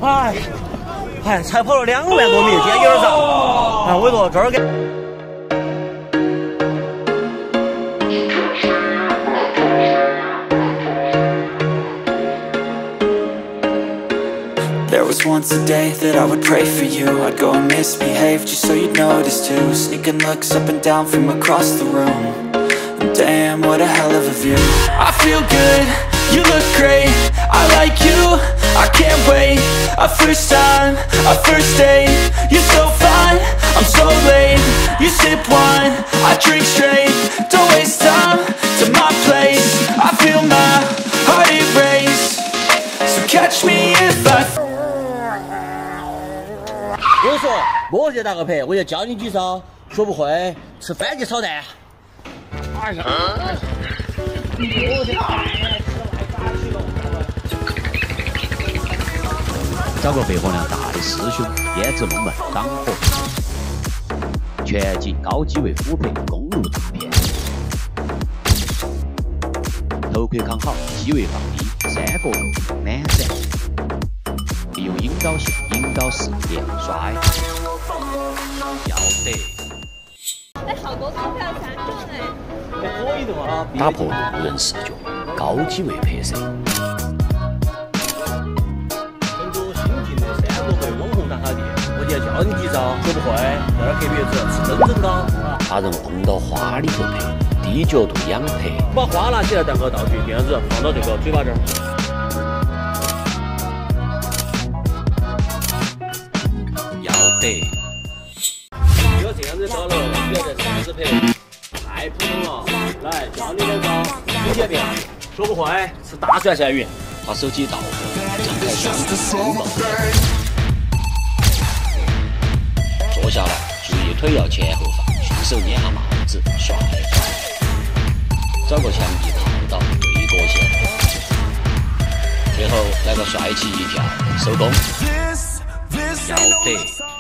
才跑了2万多米，今天有点早。我跟你说这儿给。 There was once a day that I would pray for you. I'd go and misbehave just so you'd notice too. Sneaking looks up and down from across the room. And damn, what a hell of a view. I feel good, you look great. I like you, I can't wait. A first time, a first date. You're so fine, I'm so late. You sip wine, I drink straight. Don't waste time to my place. I feel my heart erase. So catch me if I 我跟你说，我就打个牌，我就教你几招，学不会吃番茄炒蛋。哎呀！ 找个肺活量大的师兄，胭脂龙门刚火，全景高机位俯拍公路大片，头盔扛好，机位放低，3个够满闪。 利用引导线引导视野，帅，要得！ 哎，好多钞票3种哎！ 可以的嘛。 打破路人视角，高机位拍摄。 成都新进的3个回网红打卡地，我就教你几招，学不会在那隔壁子吃真正高。 把人碰到花里头拍，低角度仰拍。 把花拿起来，然后倒去，这样子放到这个嘴巴这儿。 不要这样子高了，不要再这样子拍，太普通了。来，教你2招，1遍，学不会吃大蒜鳝鱼。 把手机倒后，张开双手拥抱。坐下来，注意腿要前后放，顺手捏下帽子，帅。找个墙壁靠到，对角线。最后来个帅气一跳，收工。要得。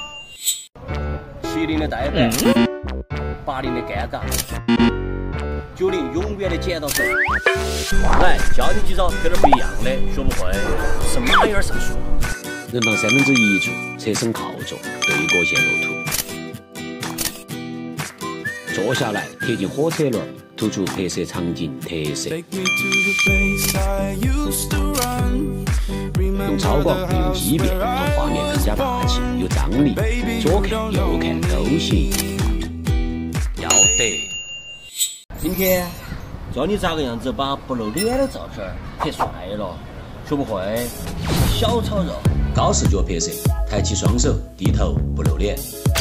70的呆板，80的尴尬，90永远的剪刀手。来，教你几招跟点不一样的，学不会是马眼上树。 人旁1/3处，侧身靠坐，对角线构图。坐下来，贴近火车轮，突出拍摄场景特色。用超广，用畸变，让画面更加大气，有张力。左看右看都行，要得。 今天教你咋个样子把不露脸的照片拍帅了，学不会小炒肉。 高视角拍摄，抬起双手，低头不露脸，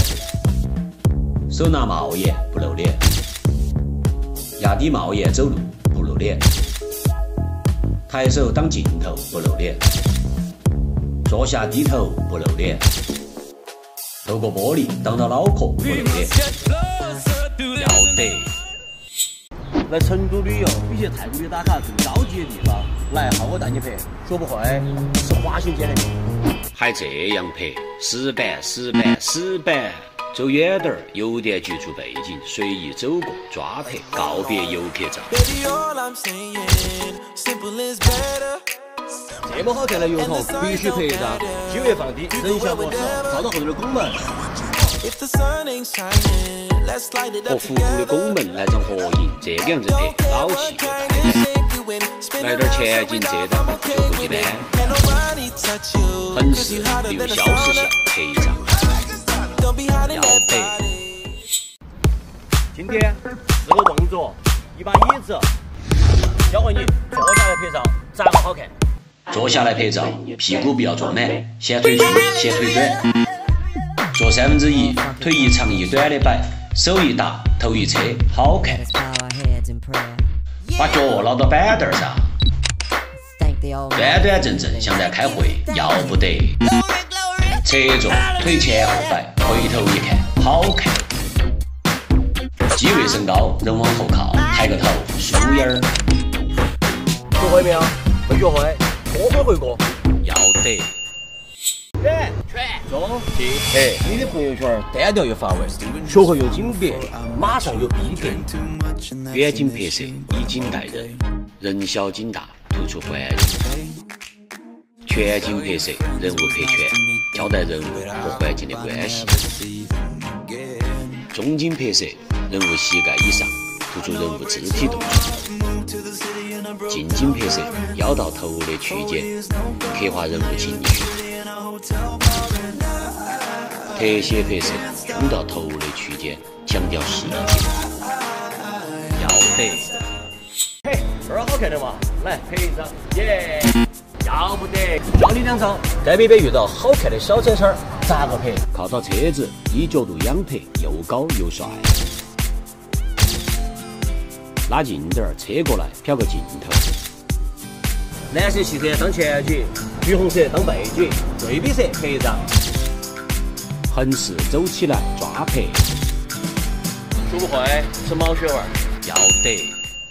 手拿帽檐不露脸，压低帽檐走路不露脸，抬手挡镜头不露脸。 坐下低头不露脸，透过玻璃挡到脑壳不露脸，要得！ 来成都旅游比去泰国的打卡更高级的地方，来，浩哥带你拍，学不会是滑行捡的命。 还这样拍，死板！走远点儿，有点局促背景，随意走过抓拍，告别游客照。 这么好看的油桶，必须拍一张，机位放低，人像模式，照到后头的拱门。 和复古的拱门来张合影，这个样子拍，老气来点前景遮挡，就不一般。横视留消失线拍一张，要得。 今天4个动作，一把椅子，教会你坐下来拍照，咋个好看？ 坐下来拍照，屁股不要坐满，嫌腿粗，嫌腿短。坐1/3，腿一长一短的摆，手一搭，头一侧，好看。把脚捞到板凳上，端端正正像在开会，要不得。侧坐，腿前后摆，回头一看，好看。机位升高，人往后靠，抬个头，舒眼儿。 学会没有？没学会。 多回回过， 要得。 全中进。哎，你的朋友圈单调又乏味，学会用景别，马上有逼格。 远景拍摄以景带人，人小景大，突出环境。 全景拍摄，人物拍全，交代人物和环境的关系；中景拍摄，人物膝盖以上，突出人物肢体动作；近景拍摄，腰到头的区间，刻画人物情绪；特写拍摄，胸到头的区间，强调细节。要得！ 嘿，这儿好看的嘛，来拍一张，耶！要不得，教你两招。该北北遇到好看的小车车，咋个拍？ 靠到车子，低角度仰拍，又高又帅。拉近点儿，车过来，瞟个镜头。 蓝色汽车当前景，橘红色当背景，对比色拍一张。 横式走起来，抓拍。 学不会是毛血味， 要得。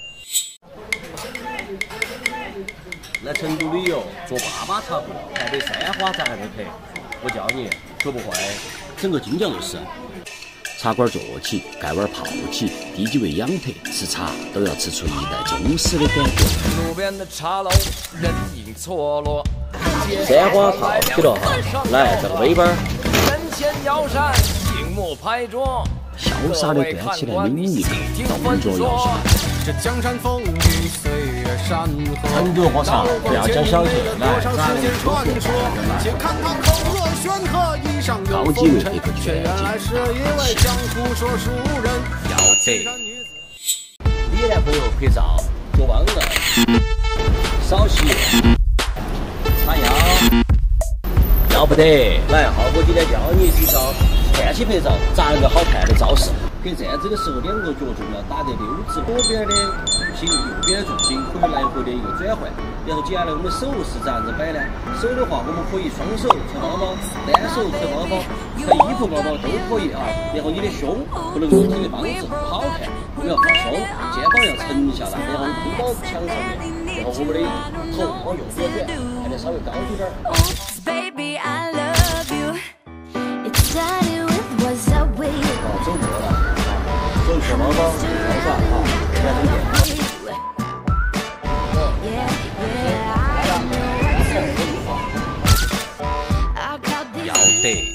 来成都旅游，坐88茶铺，台北三花咋个拍？我教你，学不会整个京酱肉丝。 茶馆坐起，盖碗泡起，低几位仰拍，吃茶都要吃出一代宗师的感觉。 路边的茶楼，人影错落。 三花套起了哈，来这个尾巴。 人前摇扇，静默拍桌。 潇洒的端起来抿一口，动作要帅。 这江山风雨岁月山河。 成都喝茶不要讲小气，来，咱们传说，且看他口若悬河，衣上有风尘。却原来是一位江湖说书人。 要得！ 你男朋友拍照多忘了，少洗，叉腰，要不得！来，浩哥今天教你几招看起拍照咋个好看的招式。拍站姿的时候，两个脚就要打得溜直，左边的重心，右边的重心可以来回的一个转换。然后接下来我们手是咋样子摆呢？手的话，我们可以双手揣包包，单手揣包包，揣衣服包包都可以啊。然后你的胸不能用这个方式，不好看，我们要放松，肩膀要沉下来，然后弓到墙上面，然后我们的头往右边转，看得稍微高一点。走过了，手揣包包，潇洒啊，两种电。 要得！